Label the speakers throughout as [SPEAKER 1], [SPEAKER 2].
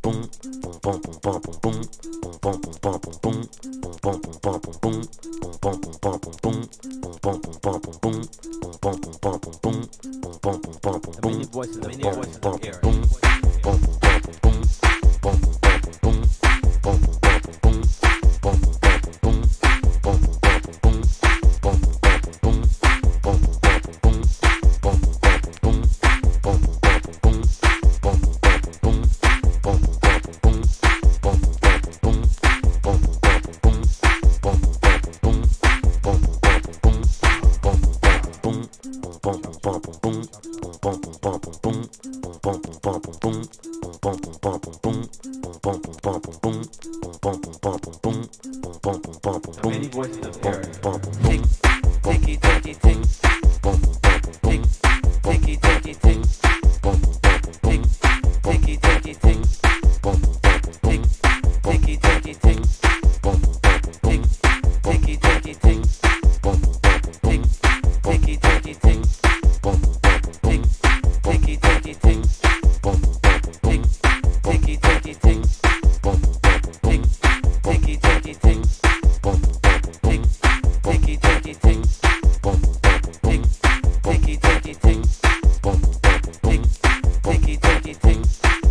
[SPEAKER 1] Many voices of Eric. Many voices of Eric. Tick, ticky, ticky, tick. Tick, ticky, ticky, tick. Tick, ticky, ticky, tick. Tick, ticky, ticky, tick. Tick, ticky, ticky, tick. Tick, ticky, ticky, tick. Tick, ticky, ticky, tick. Tick, ticky, ticky, tick. Tick, ticky, ticky, tick. Tick, ticky, ticky, tick. Tick, ticky, ticky, tick. Tick, ticky, ticky, tick.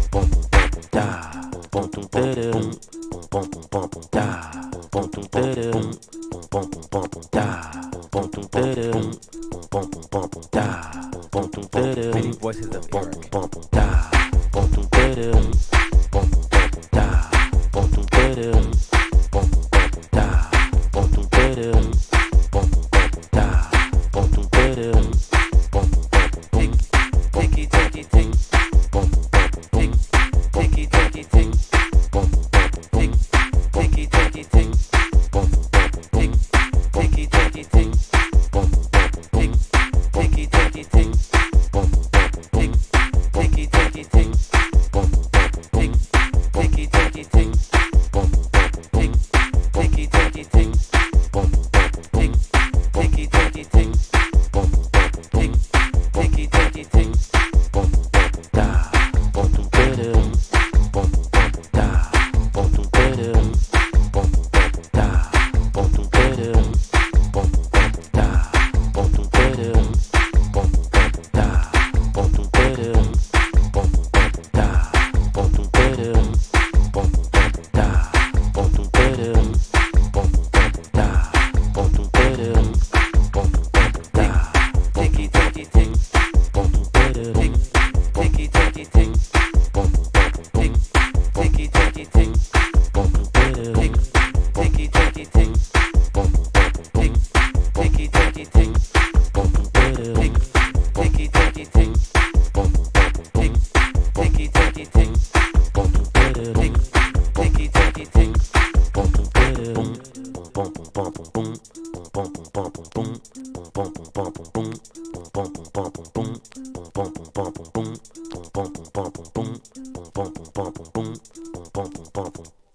[SPEAKER 1] Da, bum tum da-dum, bum tum da, bum tum da-dum, bum da, bum tum da-dum, da, bum tum da-dum. Many voices of Eric. Da, bum tum da-dum, da, bum tum da-dum, da, bum tum da-dum, da, bum tum da-dum. Tick, ticky, ticky, tick. Tick, ticky, ticky, tick. Tick, ticky, ticky, tick. Tick, ticky, ticky, tick. Tick, ticky, ticky, tick. Tick, ticky, ticky, tick. Tick, ticky, ticky, tick. Tick, ticky, ticky, tick. Tick, ticky, ticky, tick. Tick, ticky, ticky, tick. Da, bum tum da-dum, da, bum tum da-dum, da, bum tum da-dum, da, bum tum da-dum, da, bum tum da-dum, da, bum tum da-dum, da, bum tum da-dum, da, bum tum da-dum, da, ticky, ticky, tick. Tick, ticky, ticky, tick. Tick, ticky, ticky, tick. Tick, ticky, ticky, tick. Tick, ticky, ticky, tick. Tick, ticky, ticky, tick. Tick, ticky, ticky, tick. Tick, ticky, ticky, tick. Boom.